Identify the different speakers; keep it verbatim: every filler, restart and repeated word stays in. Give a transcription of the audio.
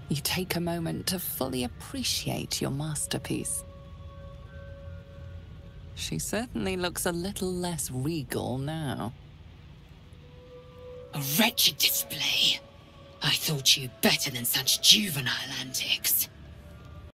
Speaker 1: you take a moment to fully appreciate your masterpiece. She certainly looks a little less regal now.
Speaker 2: A wretched display. I thought you better than such juvenile antics.